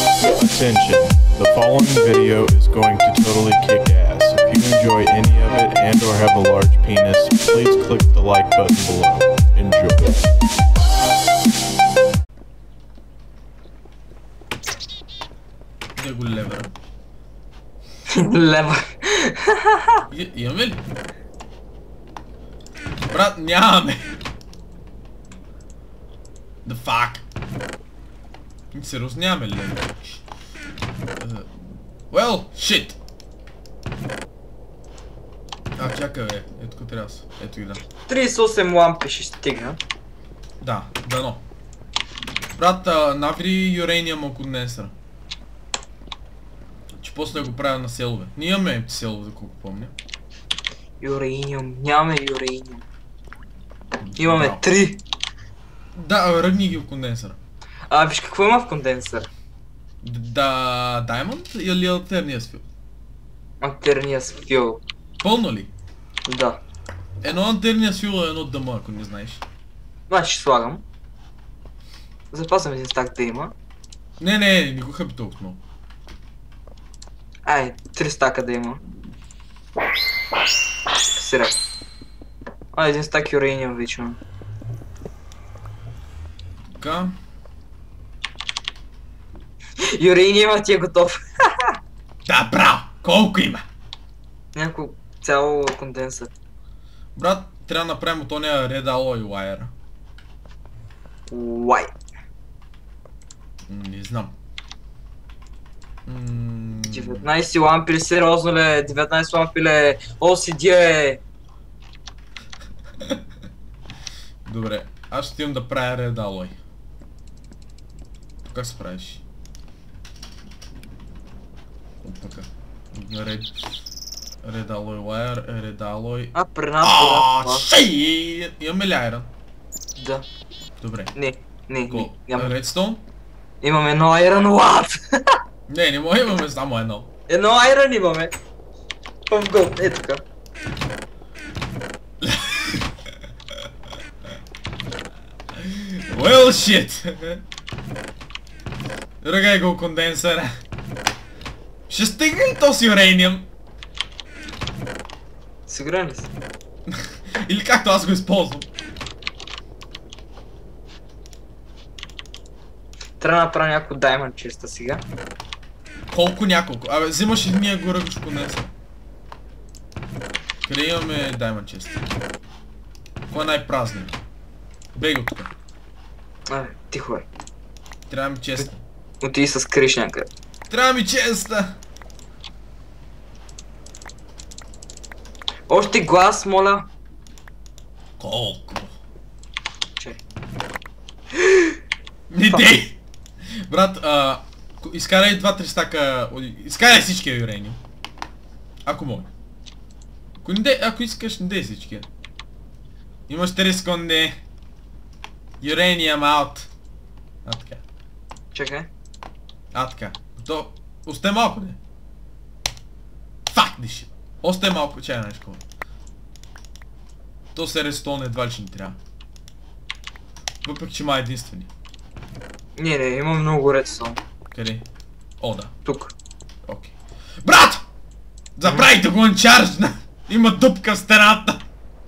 Attention, the following video is going to totally kick ass. If you enjoy any of it and or have a large penis, please click the like button below. Enjoy. Где го левера? Лева. Имаме ли? Брат, нямаме! The fuck? Сериозно нямаме ли левера? Well, shit! Чакай бе, ето ко трябва са. Ето и да. 38 лампи ще стигна. Да, дано. Брат, наври юрениум от конденсъра. Че после да го правя на селове. Ние имаме емпти селове, за колко помня. Юрениум. Нямаме юрениум. Имаме 3. Да, ръгни ги в конденсъра. Виж какво има в конденсър? Да, Diamond или алтерния сфил? Алтерния сфил. Пълно ли? Да. Едно алтерния сфил е едно дъма, ако не знаеш. Значи ще слагам. Запасвам един стак да има. Не го хъби толкова много. 3 стака да има. Сирек. Един стак юрениум вече. Така. Юрениум ти е готов. Да, браво! Колко има? Няколко цяло конденсър. Брат, трябва да направим от ония Red Alloy Wire. Уай. Не знам. 19 лампи ли, сериозно ли? 19 лампи ли? OCD е. Добре, аз ще имам да правя Red Alloy. Как се правиш? Опака. Red Alloy Wire, Red Alloy... При нас Шей! Имаме ли айрон? Да. Добре. Не, няма. Redstone? Имаме едно айрон, what? Не може, имаме само едно. Едно айрон имаме. В голд, е така. Well shit! Ръгай го конденсъра. Ще стигне ли този юрениум? Сигурен ли си? Или както аз го използвам. Трябва да направя някакво даймонд честа сега. Колко няколко? Абе, взимаш и ние го ръгаш конденсър. Къде имаме Diamond Chest? Кой е най-празният? Бей го тук. Тихо е. Трябва ми честа. Отиди с криш някъде. Трябва ми честа! Още глас, моля. Колко? Че? Не дей! Брат, изкарай 2-3 стака... Изкарай всички юрениум. Ако мога. Ако искаш, не дей всички. Имаш 3 секунди. Юрениум аут. Така. Чакай. Така. То... Остай малко, не? Fuck this shit. Остай малко, чай нещо. То се рестон едва ли ще ни трябва. Въпреки че има единствени. Не, има много редстон. Къде? О, да. Тук. Окей. Брат! Забравих да го анчаржна! Има дупка в стената!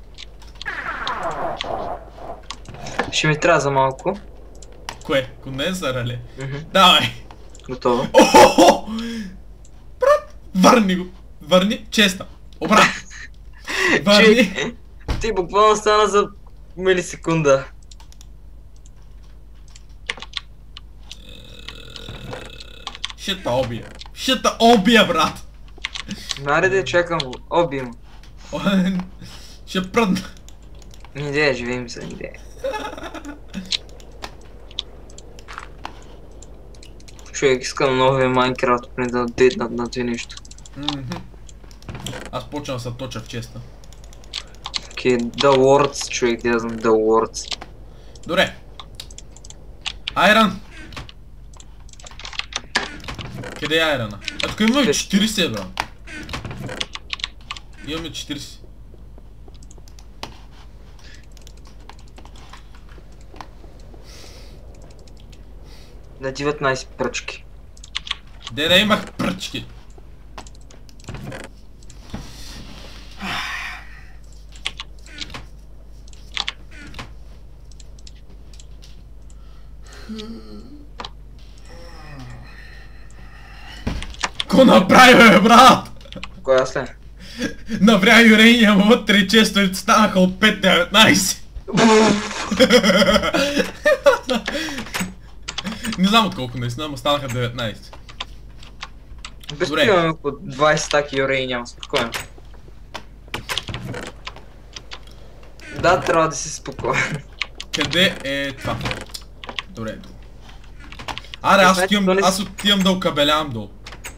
Ще ми трябва за малко. Кое? Конденсъра ли? Давай! Готово. Охо! Брат! Върни го! Върни честа! Обратно! Върни! Ти буквално стана за милисекунда. Ще та обия! Ще та обия, брат! Нареде, чакам го. Обим. Ще пръдна! Идея, живеем за идея. Човек, искам новия Майнкрафт, преди да апдейтнат на това нещо. Аз почвам да се точа в честа. Окей, The Words, човек, да знам, The Words. Добре. Айрон! Къде е айрона? Тук имаме 40, бро. Имаме 40. На 19 пръчки. Де да имах пръчки. Ко направи, бе, брат? Коя след? Навря юрения му вътре и често станаха от 5-19. Не знам от колко наистина, но станаха 19. Без имаме около 20 стаки юреи няма, спокойно. Да, трябва да си спокоен. Къде е това? Добре, долу. Аре, аз отивам да окабелявам долу.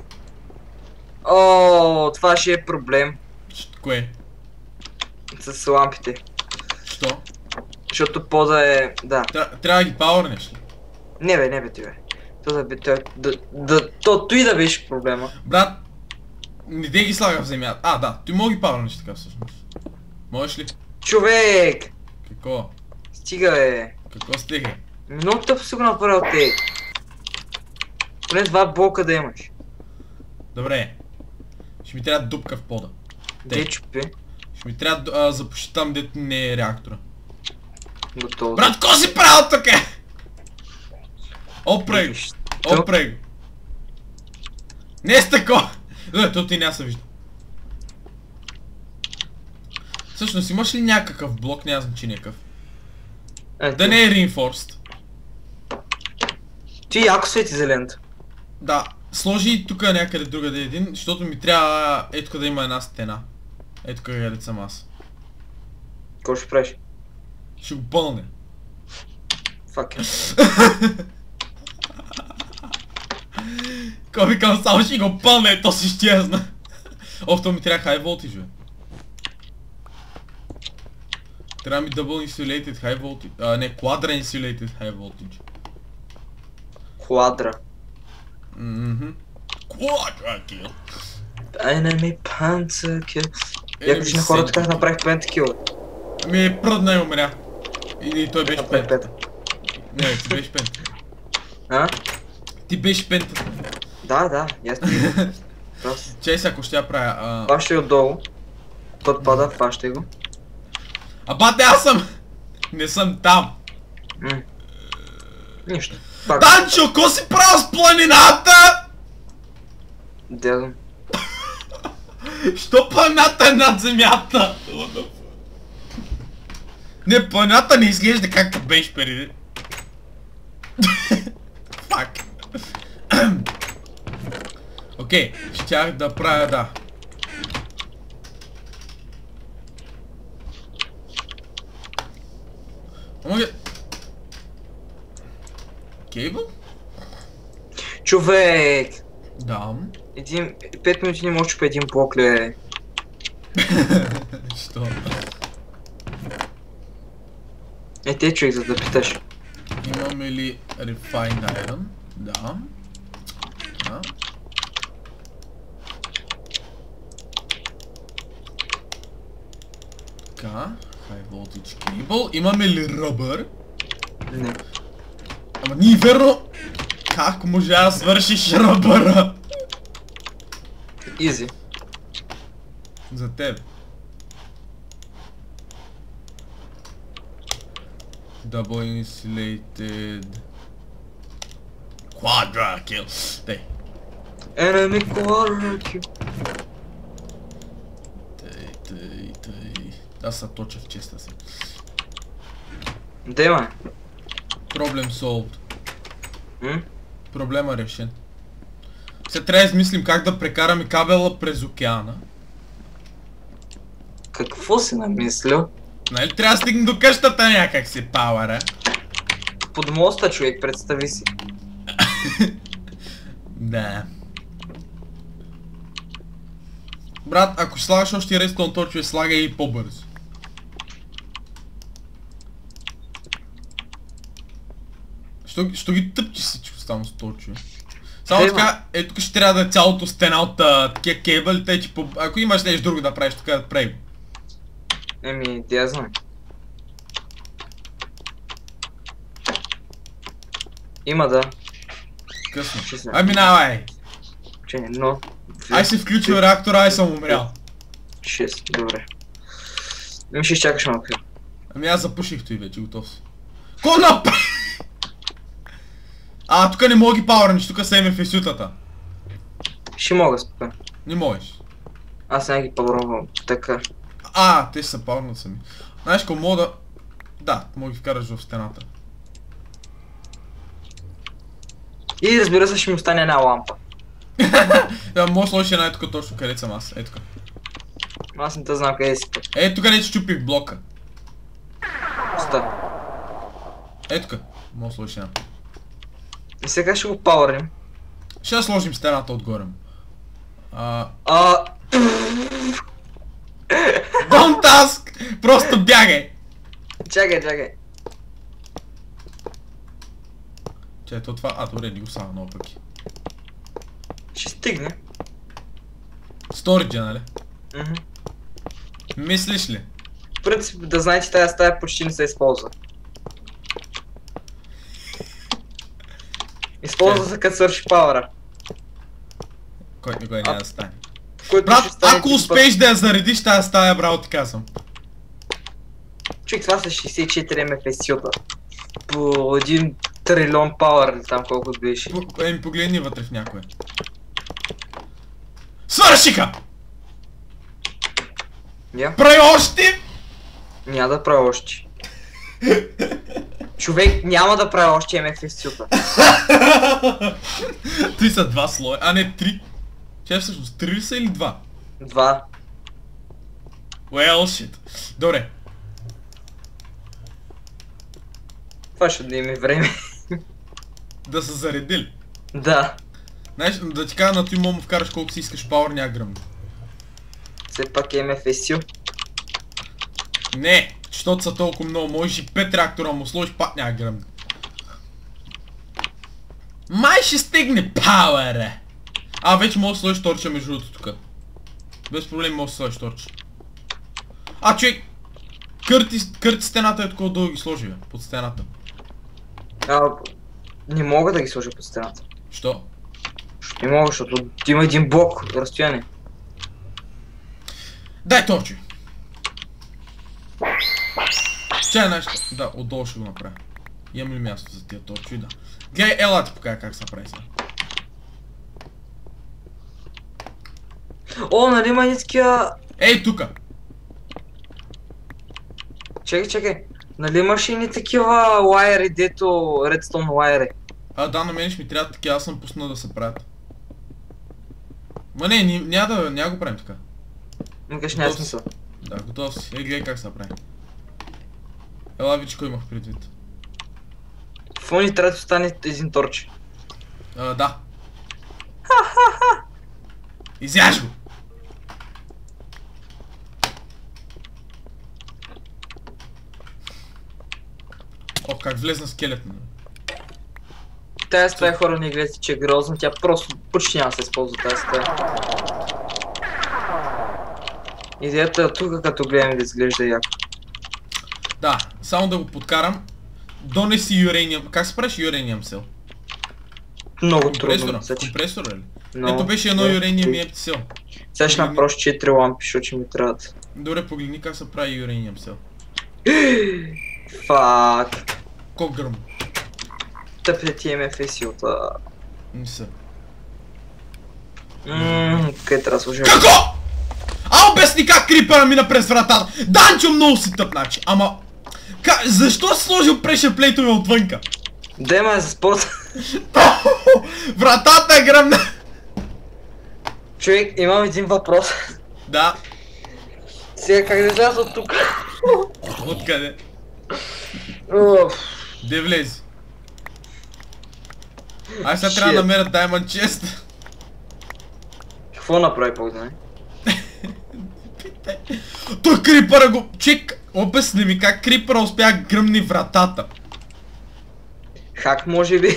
О, това ще е проблем. Кое? С лампите. Що? Защото пода е... да. Трябва да ги пауърнеш ли? Не бе, ти бе. Той да беше проблема. Брат, не дей ги слага в земята. А, да, ти мога ги пауърнеш така всъщност. Можеш ли? Човек! Какво? Стига бе. Какво стига? Много тъпо си го направил те. Поне 2 блока да имаш. Добре. Ще ми трябва дупка в пода. Де чупи? Ще ми трябва да запуши там, дето не е реактора. Готово. Брат, ко си правил така? Опрей го. Опрей го. Не е с тако! То ти няма се вижда. Всъщност имаш ли някакъв блок, няма значение какъв? Да не е reinforced. Ти яко свети зелената. Да, сложи тук някъде другаде един, защото ми трябва ето да има една стена. Ето където съм аз. Какво ще правиш? Ще го пълня. Фак е. Ко викам, само ще го пълня и то си изчезна. То ми трябва high voltage, бе. Трябва ми double insulated high voltage, не, quadra insulated high voltage. Квадра. Quadra kill. Enemy Panzer kill. Я кажи на хората как направих пентакила. Ами пръдна и умря. Или той беше пента. Не, ти беше пента. А? Ти беше пента. Да, ясно. Чай сега, ако ще я правя. Фащай отдолу. Тот пада, фащай го. А бате, аз съм! Не съм там. Нищо. Данчо, ко си правил с планината? Дядо. Що планината е над земята? Не, планината не изглежда както беше преди. Фак. Окей, щях да правя, да. Мога... Кейбъл? Човек! Да. 5 минути не може чупа един блок ли. Що? Те човек, за да питаш. Имаме ли Refined Iron? Да. Така. High voltage cable. Имаме ли ръбър? Не. Ама ние верно... Как може да свършиш ръбъра? Изи. За теб. Double insulated... Quadra kill. Тей. Enemy quadra kill. Тей. Аз се точа в честа си. Дема. Problem solved. Проблема решен. Сега трябва да измислим как да прекараме кабела през океана. Какво си намислил? Нали трябва да стигне до къщата някак си, пауъра? Под моста, човек, представи си. Да. Брат, ако ще слагаш още рестон точве, слагай и по-бързо. Що ги тъпчи всичко само с точве? Само така, тук ще трябва да е цялото стена от такива кейбъли, тъй че ако имаш нещо друго да правиш, така да прави го. Еми, тя знам. Има да. Късно. Ай, минавай! Че, но... Ай си включил реактора, ай съм умрял. 6, добре. Ми ще изчакаш малко. Ами аз запуших той вече, готов си. Ко направи? Тука не мога ги пауърниш, тука са МФС-ютата. Ще мога спокойно. Не можеш. Аз не ги пауървам, така. Те са пауърнат сами. Знаеш ко мога да... Да, мога ги вкараш в стената. И разбира се, ще ми остане една лампа. Да, може сложиш една тук точно където съм аз. Тук. Аз не те знам къде си път. Тук не чупих блока. Оста. Тук. Може сложиш една. И сега ще го пауърнем. Ще сложим стената отгоре му. Don't ask! Просто бягай! Чакай. То това... добре, не го сама много пъки. Ще стигне. Сториджа, нали? Мислиш ли? В принцип, да знаете, тази стая почти не се използва. Използва се като свърши пауъра. Кой никой няма да стане. Брат, ако успееш да я заредиш тази стая, браво ти казвам. Човек, това са 64 МФС-юта. По 1 трилион пауър или там колкото беше. Погледни вътре в някоя. Свършиха! Прави още! Няма да правя още. Човек няма да правя още МФС-юта. Ти са 2 слоя, не 3. Че всъщност 3 ли са или 2? 2. Well shit. Добре. Това ще отнеме време. Да са заредили? Да. Знаеш, да ти кажа на той му вкараш колко си искаш пауър, няма гръмно. Все пак е МФС-ю. Не, защото са толкова много, можеш и 5 реактора му сложиш, пак няма гръмно. Май ще стигне пауъра! Вече мога да сложиш торча между другото тук. Без проблем мога да сложиш торча. Човек! Кърти стената такова долу ги сложи, бе, под стената. Не мога да ги сложа под стената. Що? Не мога, защото има един блок разстояние. Дай торчи! Чай нещо. Да, отдолу ще го направя. Имам ли място за тия торчи? Да. Гледай, ела ти покажа как се прави сега. Нали има ни такива... Ей, тука! Чакай. Нали имаш и ни такива лайери, дето редстоун лайери? Да, на мен ще ми трябва такива, аз съм пуснал да се правят. Ма не, няма го правим така. Микаш няма смисъл. Да, готов си. Гледай как се прави. Ела виж кой имах предвид. Какво ни трябва да остане един торч? Да. Изяж го! Как влезна скелет, нали? Тая стая хора не гледате, че е грозна, тя просто почти няма да се използва тази стая. Идеята е тук, като гледаме да изглежда яко. Да, само да го подкарам. Донеси юрениум. Как се правиш юрениум сел? Много трудно. Компресор ли? Ето беше едно юрениум и ептисел. Сега ще направя 4 лампи, защото ще ми трябват. Добре, погледни как се прави юрениум сел. Фак. Колко гръм? Тъпли ти МФС-юта. Не са. Къде трябва да сложим? Како?! Обясни как крипъра мина през вратата! Данчо много си тъп, значи, ама... Защо си сложил прешър плейтове отвънка? Дема е за спорт. Вратата е гръмна! Човек, имам един въпрос. Да. Сега как да изляза от тук? Откъде? Де влези? Сега трябва да намеря Diamond Chest. Какво направи Богдане? Той крипъра го... Чек, обясни ми как крипъра успя гръмни вратата. Хак може би.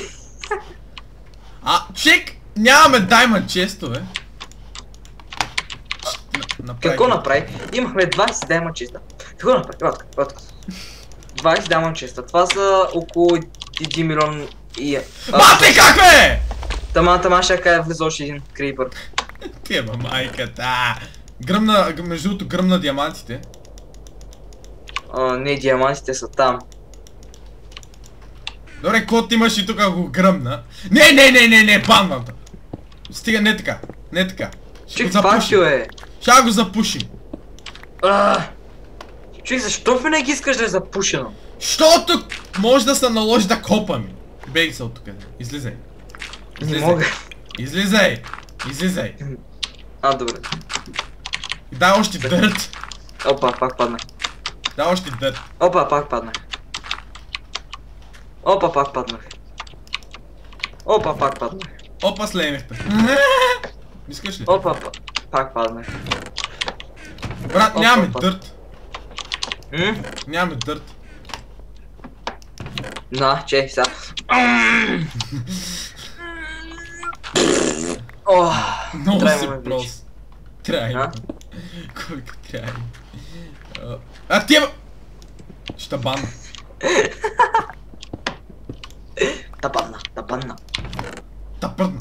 Чек, нямаме Diamond Chest-ове. Какво направи? Имахме 20 Diamond Chest-а. Какво направи? Отка. 20 Diamond Chest-а. Това са около 1 милион и... Бате, как бе?! Тама ще кажа влиза още един крипър. Ти ба майката. Гръмна, между другото гръмна диамантите. Не, диамантите са там. Добре, кот имаш и тук го гръмна. Не, банвам. Стига, не така. Не така. Ще го Чик, запушим. факю Ще го запушим. Чик, защо винаги искаш да е запушено? Щото може да се наложи да копаме. Бей се от тук. Излизай. Не мога. Излизай. Излизай. Добре. И дай още дърт. Опа, пак паднах. Дай още дърт. Опа, пак паднах. Опа, пак паднах. Опа, пак паднах. Опа, слейнехте. Искаш ли? Опа, пак паднах. Брат, Опа, нямаме опа. дърт. Нямаме дърт. Чей, сега. Много трябва си ме вече. прост. Трябва. А? Колко трябва. Ти е... Ще банна. Тападна. Тапърна.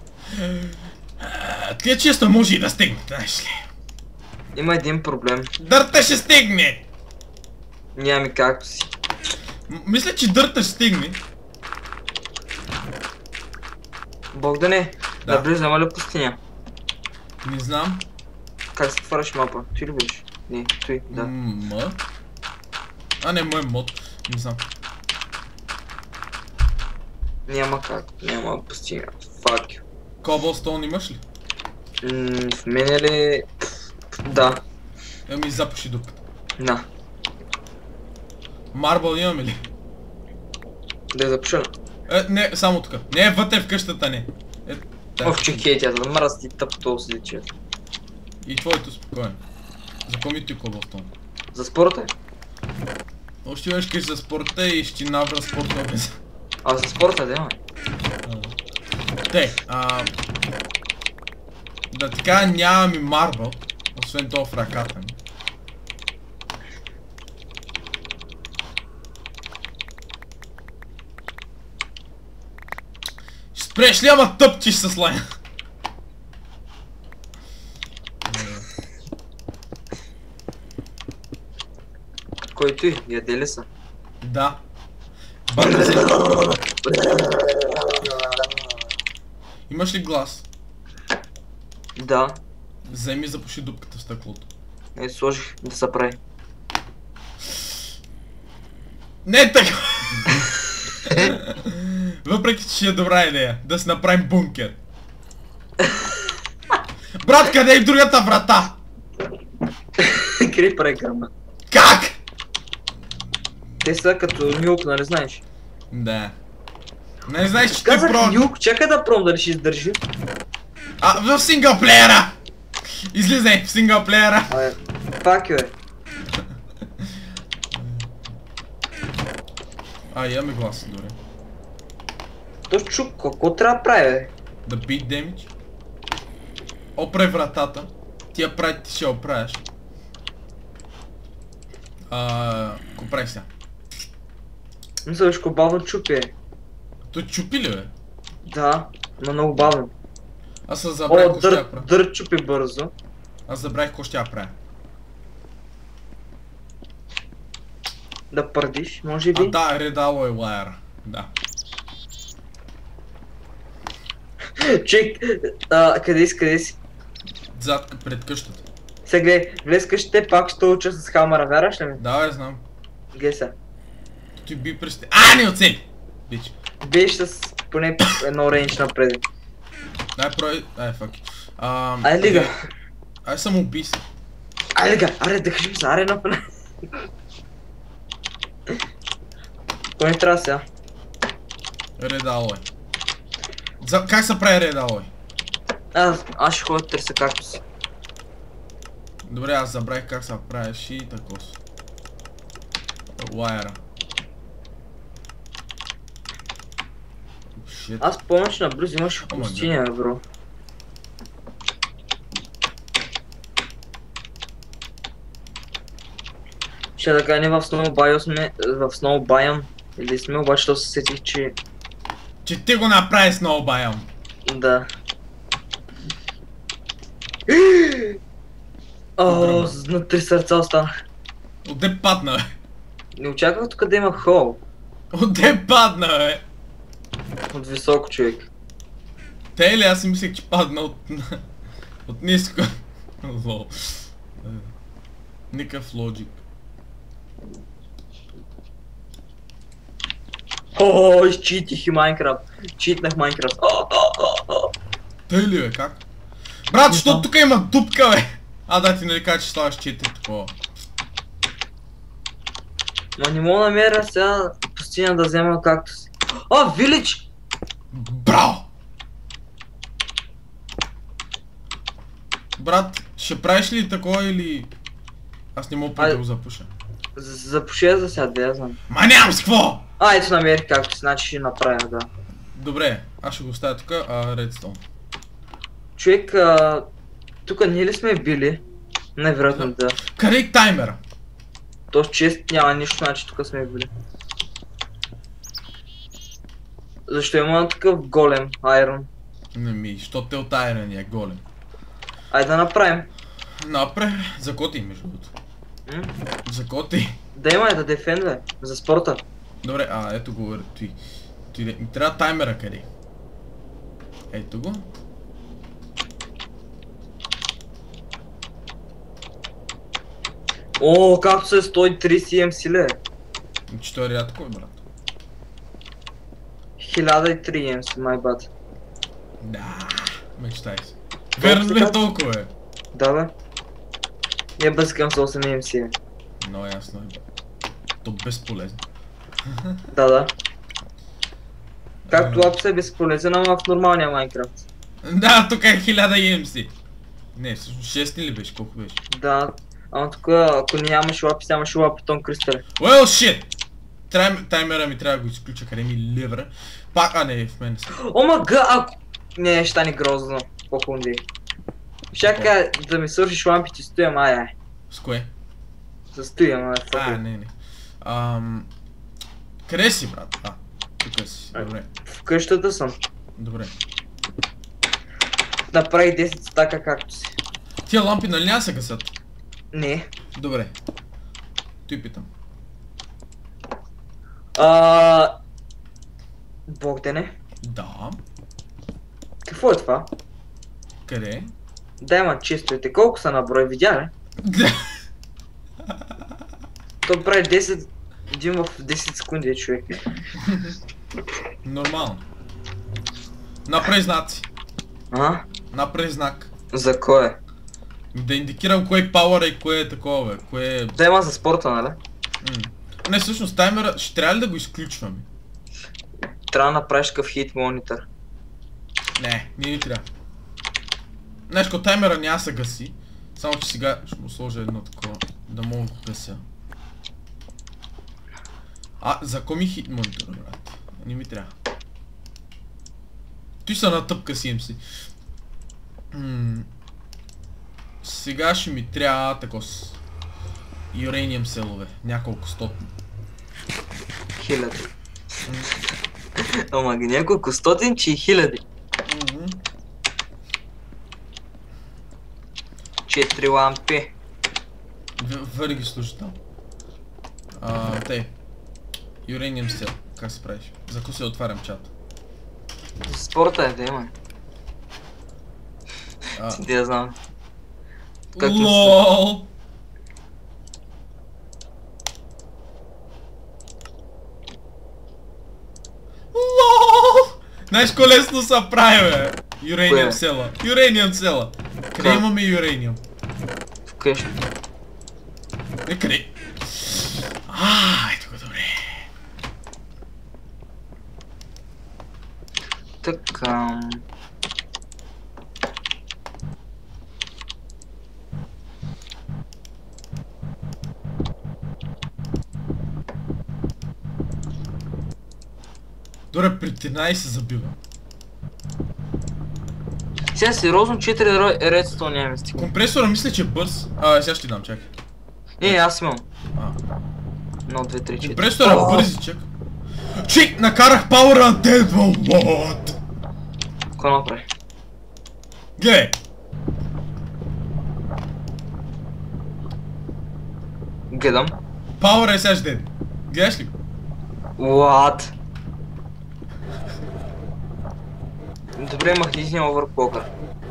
Тия често може и да стигне, знаеш ли. Има един проблем. Дърта ще стигне! Нямаме както си. Мисля, че дърта ще стигне. Богдане, Да. да влизаме ли в пустиня? Не знам. Как се отваряш мапа? Ти ли будеш? Не, той, да. М. Не, мой мод. Не знам. Няма как, няма пустиня. Fuck you. Cobblestone имаш ли? В мене ли... Да. Ами запуши дупката. На. Марбъл имаме ли? Да я запуша. Не, само тук. Не, вътре в къщата не. Чекай, тя да мръсти тъп този слича. И твоето спокойно. Запомни ти Cobblestone. За спорта? Още веднъж кажеш за спорта и ще набра спорта без. За спорта, да има. Да така нямаме марбъл, освен това в ръката ми. Ще спреш ли, ама тъпчиш с лайна? Кой той? Яде ли са? Да. Бърни се. Имаш ли глас? Да. Вземи и запуши дупката в стъклото. Сложих да се прави. Не така! Въпреки че ще е добра идея, да си направим бункер. Брат, къде е другата врата? Крипър е гръмна. Как? Те са като нюк, нали знаеш? Да. Не знаеш, че ти Казах про... нюк, чакай да пром дали ще издържи. В синглплеера! Излизай в синглплеера! Fuck you, Имаме глас, добре. То чук, какво трябва да прави, бе? Да beat damage. Опре вратата. Ти я прави, ти ще я оправяш. Ко прави сега? Мисля, виж бавно чупи, Той чупи ли, бе? Да, но много бавно. Аз се забравих ко ще я правя. Дърт чупи бързо. Аз забравих ко ще я правя. Да пърдиш, може би. Да, редало е лайера. Да. Чек, къде си? Зад пред къщата. Сега гледай, влез къщите, пак ще уча с хамъра, вярваш ли ми? Да, бе, знам. Гледай сега. Ти би пръсти. Не оцели! Бич. Биш с поне едно рейндж напред. Дай прой... фак. Ай, лига. Ай, съм убийство. Ай, лига, аре, да кажем се, аре напред. Кой не трябва сега? Редало е. Как се прави редало е? Аз ще ходя да търся както си. Добре, аз забравих как се правиш и тако. Лайера. Аз помня, че на Брюс имаш пустиня, бро. Ще да кажа, не в Snowbio сме, в Snowbiome или сме, обаче то се сетих, че... Че ти го направи с Snowbiome. Да. О, на 3 сърца остана. Отде падна, бе? Не очаквах тук да има хол. Отде падна, бе? От високо, човек. Те ли? Аз си мислех, че падна от ниско. Лол. Никакъв лоджик. О, изчитих и Майнкрафт. Читнах Майнкрафт. Тъй ли, бе? Как? Брат, защото тук има дупка, бе! Да, ти нали кажа, че ставаш 4 такова. Ма не мога да намеря сега пустиня да взема кактус. Вилидж! Браво! Брат, ще правиш ли такова или... Аз не мога да го запуша. Запуши за сега, да я знам. Ма нямам с какво! Ето намерих кактус, значи ще направя, да. Добре, аз ще го оставя тук, редстоун. Човек, тук ние ли сме били? Най-вероятно да. Къде е таймера? То с чест няма нищо, значи тук сме били. Защо има такъв голем, айрон? Що те от айрон е голем? Айде да направим. Закоти между другото. Закоти. Да има да дефендвай, за спорта. Добре, ето го, трябва таймера къде? Ето го. О, както се 130 EMC ле. Че той е рядко, брат. 1003 EMC, my bad. Да, мечтай се. Верно ли е толкова, бе? Да. Я бъскам с 8 EMC. Много ясно е. То безполезно. Да. Както лапса е безполезен, ама в нормалния Майнкрафт. Да, тук е 1000 EMC. Не, всъщност 6 ли беше? Колко беше? Да, ама тук ако нямаш лапис, нямаш лапитон кристали. Well shit! Таймера ми трябва да го изключа, къде ми ливра. Пак, не, в мен са. Ома ако... Не, ще стане грозно. По-хунди. Чакай да ми свършиш лампите, стоям, ай. С кое? Застоям, не. Къде си, брат? Тук си, добре. В къщата съм. Добре. Направих 10 стака както си. Тия лампи нали няма се гасят? Не. Добре. Той питам. Богдане? Да. Какво е това? Къде? Да, има чистовете. Колко са на брой, видя ли? То прави 10... Един в 10 секунди, човек. Нормално. Направи знаци. Направи знак. За кое? Да индикирам кое е пауъра и кое е такова, бе. Кое е... Да, има за спорта, нали? Не, всъщност таймера, ще трябва ли да го изключваме? Трябва да направиш такъв хит монитор. Не ни трябва. Знаеш, като таймера няма се гаси, само че сега ще му сложа едно такова, да мога да гася. За кой ми хит монитора, брат? Не ми трябва. Той са натъпка си MC. Сега ще ми трябва такос. Юрениум селове, няколко стотни. 1000. Ама ги няколко стотин, че и 1000. 4 лампи. Върги ги служи там. Тей. Юрениум сел. Как се правиш? За ко се отварям чата? Спорта е да има. Да я знам. LOL! Знаеш ко лесно са прави, бе? Юрениум села. Юрениум села. Къде имаме юрениум? Вкъщи. Къде? Ето го, добре. Така... Добре, при 13 се забива. Сега сериозно 4 редстон няма стига. Компресора мисля, че е бърз. Сега ще ти дам, чакай. Аз имам. 1, 2, 3, 4. Компресора бързи, чак. Чик, накарах пауъра на Deadwall, what? Какво направи? Гледай! Гледам. Power is dead. Гледаш ли го? What? Добре, махни overclocker.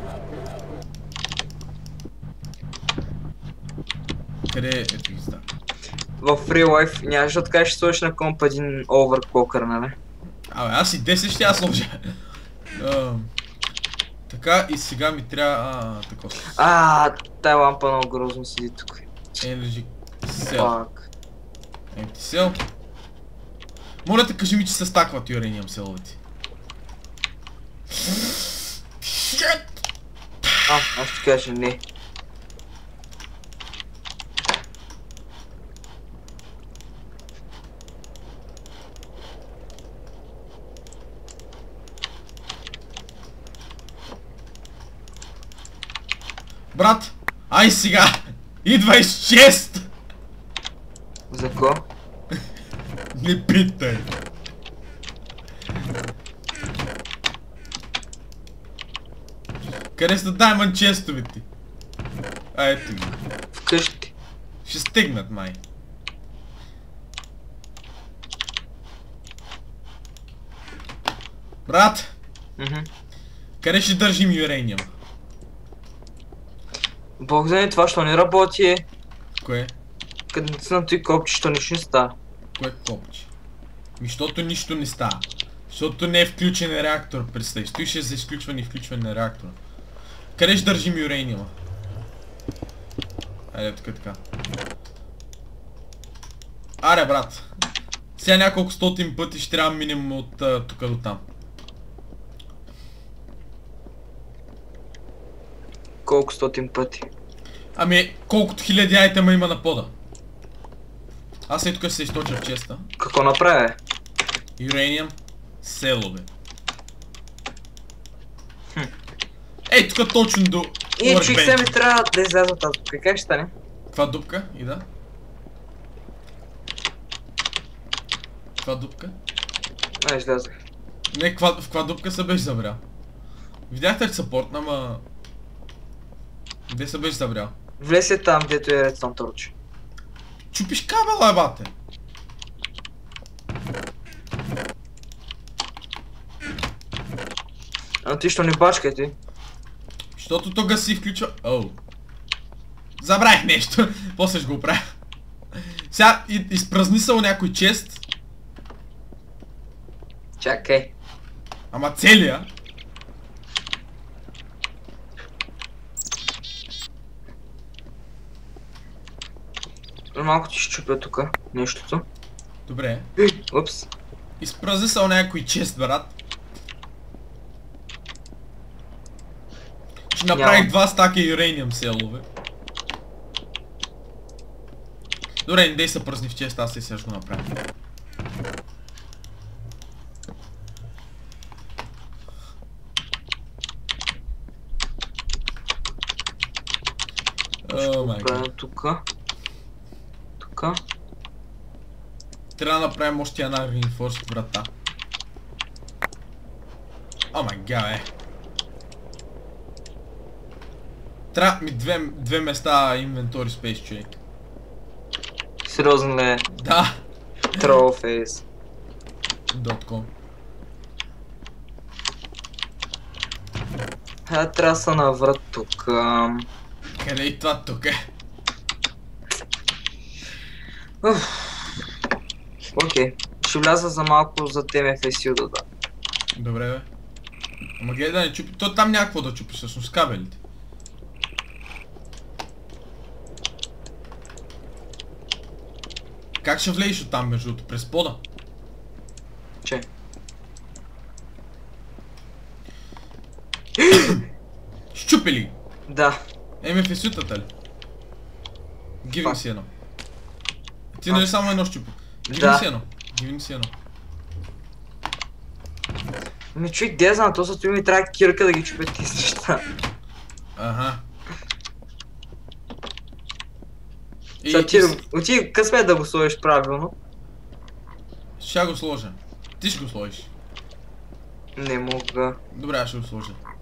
Къде е? Ето ги става. В Free Life нямаше да така ще сложиш на комп един overclocker, нали? Абе, аз и 10 ще я сложа. Така и сега ми трябва... така. Тая лампа много грозно седи тук. Energy Cell. Пак. Empty Cell. Моля те, кажи ми, че се стакват Uranium селовете. Аз ще кажа не. Брат, ай сега! Идвай с чест! За ко? Не питай! Къде са Diamond честовете? Ето ги. Вкъщи. Ще стигнат, май. Брат! Къде ще държим Uranium? Бог знае това, що не работи. Кое? Като не цъна той копче, що нищо не става. Кое копче? Защото нищо не става. Защото не е включен реактор, представи. Стоише за изключване и включване на реактора. Къде ще държим Uranium? Айде тук така. Аре, брат. Сега няколко стотин пъти ще трябва да минем от тук до там. Колко стотин пъти? Ами, колкото хиляди айтема има на пода. Аз тук ще се източа в честа. Какво направя? Uranium селове. Ей, тук точно до И човек се ми трябва да изляза от тази дупка. Как ще стане? Каква дупка? И да. Каква дупка? Излязах. Не, в каква дупка се беше забрял? Видяхте ли съпортна, ама... Где се беше забрял? Влез е там, дето е редстон торч. Чупиш кабела, бате! А ти що не бачкай ти? Защото тога си включва... Оу. Забравих нещо. После ще го оправя. Сега изпразни са у някой чест. Чакай. Ама целия. Малко ти ще чупя тука нещото. Добре. Упс. Изпразни са у някой чест, брат. Ще направих 2 стака Uranium селове. Добре, не дей се пръсни в чест, аз и сега ще го направя. О май гад. Тука. Тука. Трябва да направим още една reinforced врата. О май гад, Трябва ми две места инвентори спейс, човек. Сериозно ли е? Да. Trollface. .com. Трябва да се наврат тук. Къде и това тук е? Окей. Ще вляза за малко за TMFSU да. Добре, бе. Ама гледай да не чупи. То там някакво да чупи всъщност кабелите. Как ще влезеш от там между другото? През пода? Че? Щупи ли? Да. MFS-ютата ли? Гивни си едно. Ти нали само едно щупи? Гивни си едно. Гивни си едно. Ами човек, де знам, то също ми трябва кирка да ги чупят тези неща. Ага. Оти късмет да го сложиш правилно. Ще го сложа. Ти ще го сложиш. Не мога. Добре, аз ще го сложа.